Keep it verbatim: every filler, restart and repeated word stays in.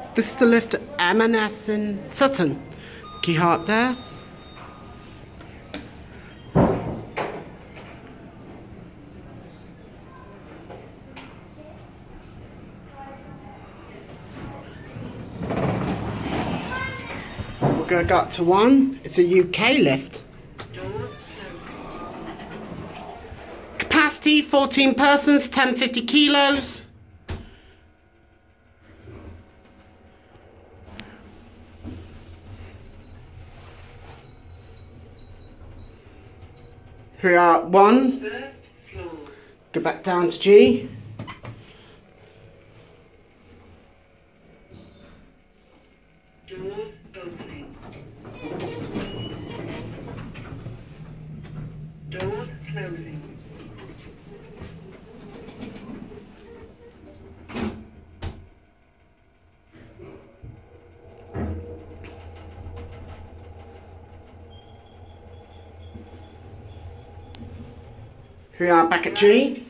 This is the Lift M and S in Sutton. Key heart there. We're going to go up to one. It's a U K lift. Capacity fourteen persons, ten fifty kilos. Here we are at one. First floor. Go back down to G. Doors opening. Doors closing. Here we are back at G.